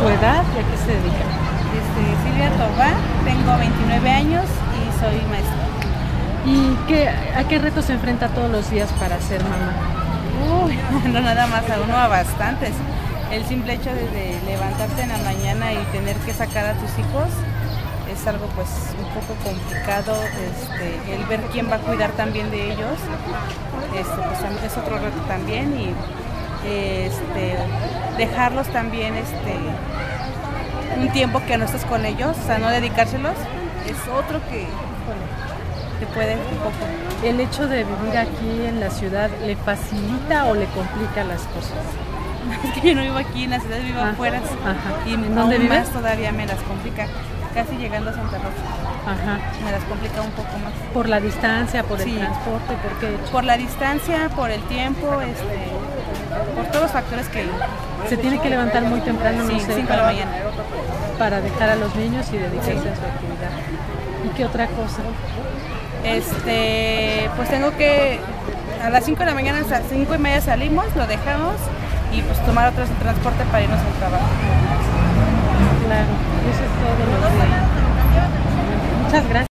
su edad y a qué se dedica? Silvia Tobar, tengo 29 años y soy maestra. ¿Y a qué retos se enfrenta todos los días para ser mamá? Uy, no nada más a uno, a bastantes. El simple hecho de levantarte en la mañana y tener que sacar a tus hijos es algo pues un poco complicado, el ver quién va a cuidar también de ellos, pues es otro reto también, y dejarlos también un tiempo que no estés con ellos, o sea, no dedicárselos, es otro que, híjole, te puede un poco. ¿El hecho de vivir aquí en la ciudad le facilita o le complica las cosas? Es que yo no vivo aquí en la ciudad, vivo afuera, y ¿Dónde aún vives? más todavía me las complica, casi llegando a Santa Rosa. Ajá. Me las complica un poco más. ¿Por la distancia, por el Sí. transporte, por qué? Por la distancia, por el tiempo, por todos los factores que... Se tiene que levantar muy temprano, Sí, no sé, 5 de la mañana. para dejar a los niños y dedicarse Sí. a su actividad. ¿Y qué otra cosa? Pues tengo que... A las 5 de la mañana, a las 5:30 salimos, lo dejamos y pues tomar otro transporte para irnos al trabajo. Claro, eso es todo lo que... Muchas gracias.